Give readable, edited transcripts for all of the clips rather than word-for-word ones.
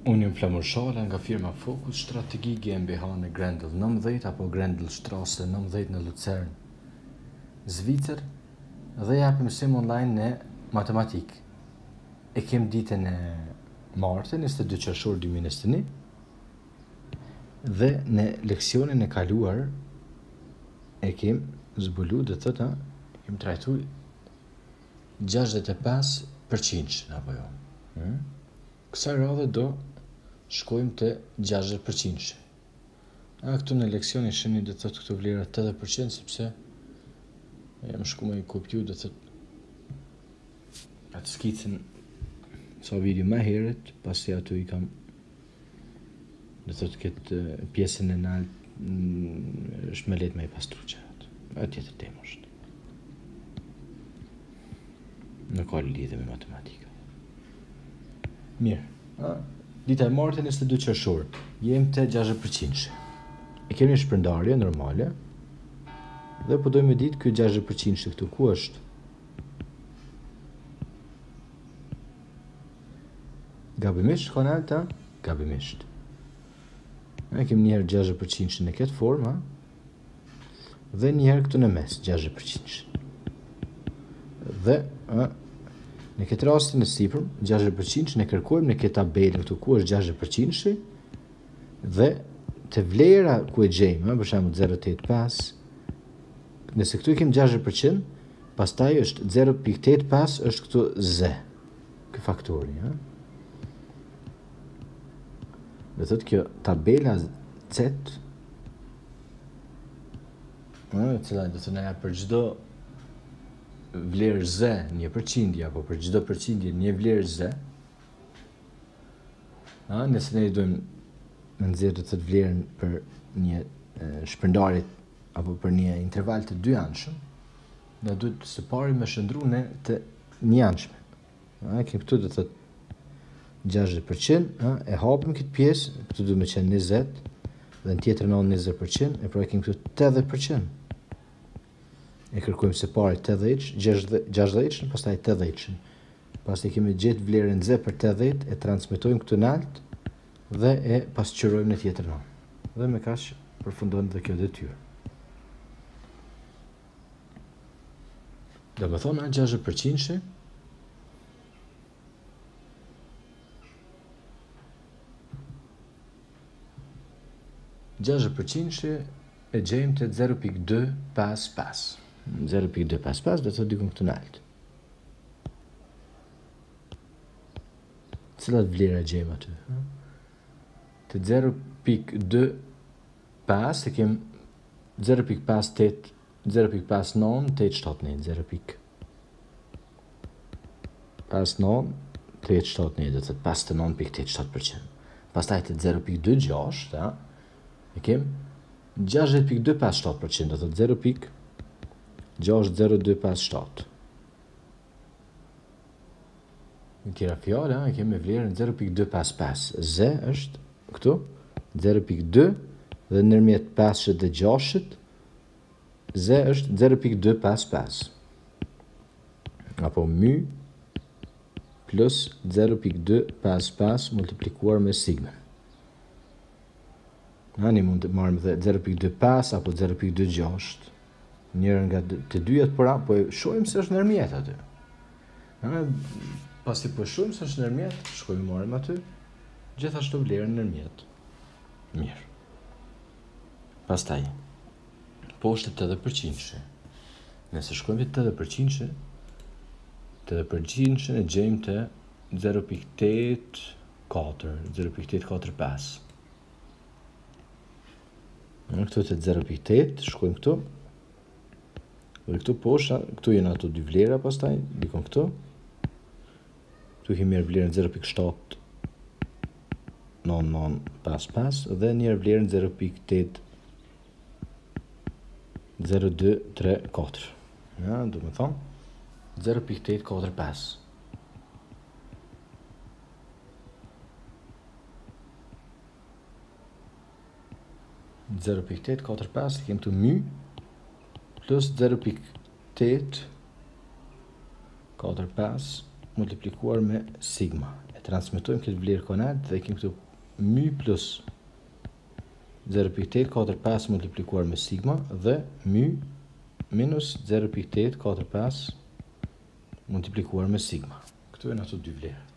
Unë jam Flamur Shala nga firma Focus Strategji GmbH në Grendel 19 apo Grendelstrasse 19 në Lucern, Zvicër, dhe japim mësim online në matematikë. E kem ditën e martë, 22 qershor 2021, dhe në leksionin e kaluar e kem zbulu, dhe thëta, kem trajtu 65% apo jo. Kësa radhe do shkojmë të 60%. Këtu në leksionin shëni dhe thëtë këtu vlera 80%, sepse jam shku me i kopju dhe thëtë atë skicën sa video ma heret, pasi aty i kam dhe thëtë këtë pjesën e nalë është me letë me i pastru qërat. E tjetër temë është. Në ka lidhe me matematika. Mirë. Dita e martë 22 qershor, jem të 60%. E kemi shpërndarje normale, dhe po dojmë ditë kjo 60% këtu ku është. Gabimisht, kanalta, gabimisht. E kemi njëherë 60% në këtë forma, dhe njëherë këtu në mes, 60%. Dhe, në këtë rastin në sipër, 60% në kërkojmë në këtë tabelë këtu ku është 60%, dhe të vlera ku e gjejmë, për shembull 0.85, nëse këtu i kem 60%, pastaj është 0.85 është këtu z, kë faktori. Dhe thotë kjo tabela z, cila do të na jap për çdo vlerë z një përqindje, apo për çdo përqindje një vlerë z, nëse ne dojmë në nxjerrë të thëtë vlerën për një shpërndarje apo për një interval të dy anshëm, ne duhet së pari me shëndru në të një anshme. Kemi këtu do thëtë 60%, e hapim këtë pjesë, këtu duhet me qenë 20, dhe në tjetër në 20%, e pra kemi këtu 80%. E kërkojmë së pari 60%, pastaj 80%. Pastaj kemi gjetë vlerën z për 80, e transmetojmë këtu në alt, dhe e pasqyrojmë në tjetër në. Dhe me kaq përfundon dhe kjo detyrë. Do me thonë 60%, e gjejmë të 0.255. 0.255 dhe të dikun këtu në altë. Cilat vlera gjejmë aty? Të 0.25 e kem 0.58, 0.59, 879, 0.59, 879, dhe të 59.87%. Pastaj të 0.26, e kem 60.257%, dhe të 0.60257. Në tjera fjala, e kemi vlerën 0.255. Z është këtu, 0.2, dhe nërmjet 5 dhe 6, Z është 0.255. Apo my plus 0.255 multiplikuar me sigma. Një mund të marrëm dhe 0.25 apo 0.26. Njërën nga të dyjat përa, po e shojmë se është nërmjet aty. Pasi po e shojmë se është nërmjet, shkojmë marrëm aty, gjithashtu vlerën nërmjet. Mirë. Pastaj, poshtë 80%. Nëse shkojmë të 80%, 80% e gjejmë të 0.84, 0.845. Në këtu të 0.8, shkojmë këtu, dhe këtu poshta, këtu jenë ato dy vlera pastaj, dikon këtu. Këtu kemi mirë vlerën 0.79955 dhe njërë vlerën 0.80234. Du me thonë 0.845. Kem të my plus 0.845 multiplikuar me sigma, etc. transmetojmë këtë vlerë koordinat dhe kemi këtu my plus 0.845 multiplikuar me sigma dhe my minus 0.845 multiplikuar me sigma. Këtu e në ato dy vlerët.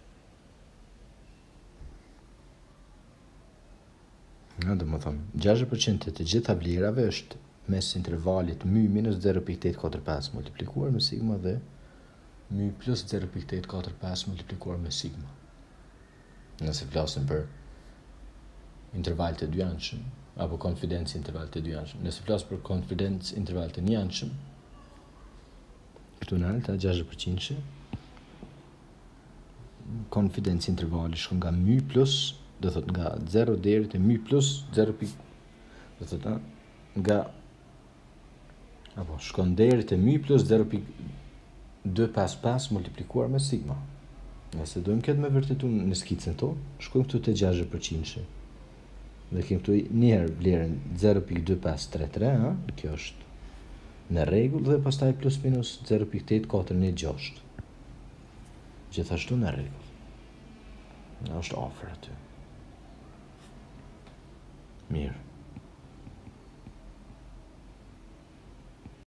Dhe më thonë, 60% të gjitha vlerave është mes intervalit my minus 0.845 multiplikuar me sigma dhe my plus 0.845 multiplikuar me sigma. Nëse flasim për interval të dyanshëm, apo konfidencë interval të dyanshëm. Nëse flasim për konfidencë interval të njanshëm, këtu në alta 60%, konfidencë intervali shkon nga my plus, do thot nga 0 deri te my plus 0. Do thot nga apo shkon deri te my plus 0.255 multiplikuar me sigma. Nëse dojmë këtë me vërtetu në skicën tonë, shkojmë këtu te 60%. Dhe kemi këtu njëherë vlerën 0.2533, kjo është në rregull dhe pastaj plus minus 0.846. Gjithashtu në rregull. Është afër aty. Mirë.